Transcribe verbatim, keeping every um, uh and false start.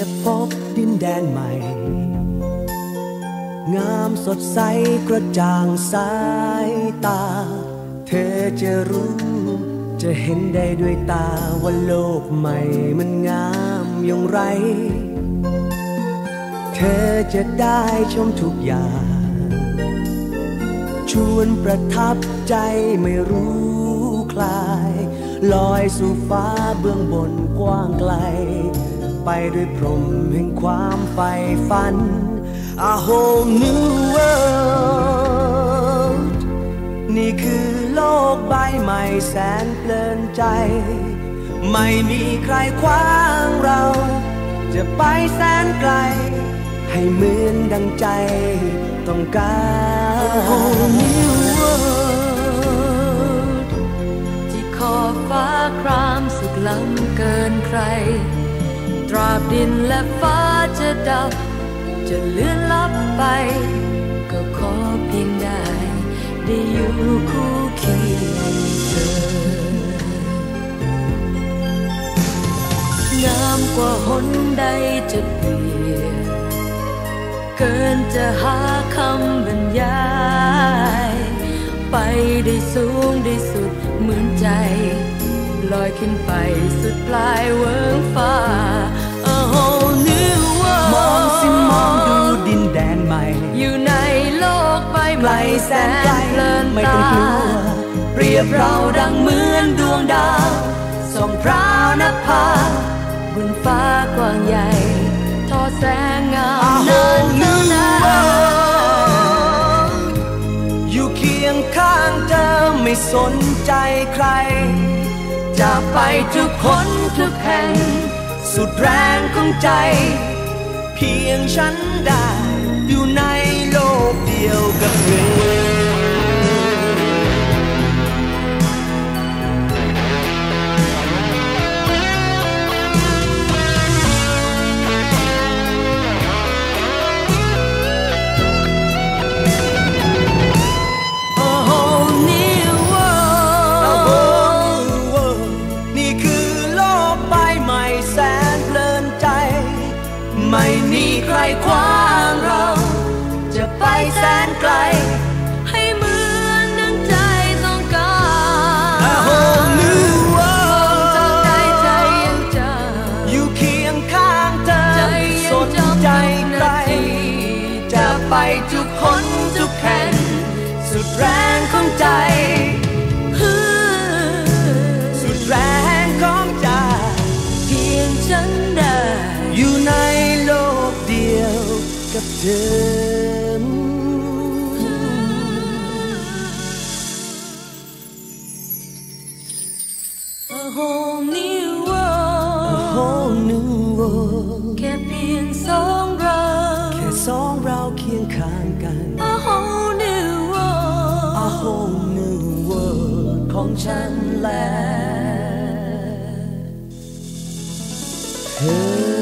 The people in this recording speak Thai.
จะพบดินแดนใหม่งามสดใสกระจ่างสายตาเธอจะรู้จะเห็นได้ด้วยตาว่าโลกใหม่มันงามอย่างไรเธอจะได้ชมทุกอย่างชวนประทับใจไม่รู้คลายลอยสู่ฟ้าเบื้องบนกว้างไกลไปด้วยพรหมแห่งความใฝ่ฝัน A whole new world นี่คือโลกใบใหม่แสนเพลินใจไม่มีใครขวางเราจะไปแสนไกลให้เหมือนดังใจต้องการ A whole new world ที่ขอบฟ้าครามสุขล้ำเกินใครตราบดินและฟ้าจะดับจะเลื่อนลับไปก็ขอเพียงได้ได้อยู่คู่เคียงเธองามกว่าหนใดจะเปรียบเกินจะหาคำบรรยายไปได้สูงได้สุดเหมือนใจลอยขึ้นไปสุดปลายเวิ้งฟ้า A whole new world มองสิมองดูดินแดนใหม่อยู่ในโลกใบใหม่แสนเพลินตาเปรียบเราดังเหมือนดวงดาวส่องพราวนภาบนฟ้ากว้างใหญ่ทอแสงงามนานเท่านานอยู่เคียงข้างเธอไม่สนใจใครจะไปทุกคนทุกแห่งสุดแรงของใจเพียงฉันได้อยู่ในโลกเดียวกับเธอไม่มีใครขวางเราจะไปแสนไกลให้เหมือนดังใจต้องการ A whole new world จำใจใจยังจำอยู่เคียงข้างเธอสนใจใครจะไปทุกคนทุกแห่งสุดแรงของใจสุดแรงของใจเพียงฉันได้อยู่ในโลกเดียวกับเธอ A whole new world A whole new world แค่เพียงสองเราแค่สองเราเคียงข้างกัน A whole new world A whole new world ของฉันและเธอ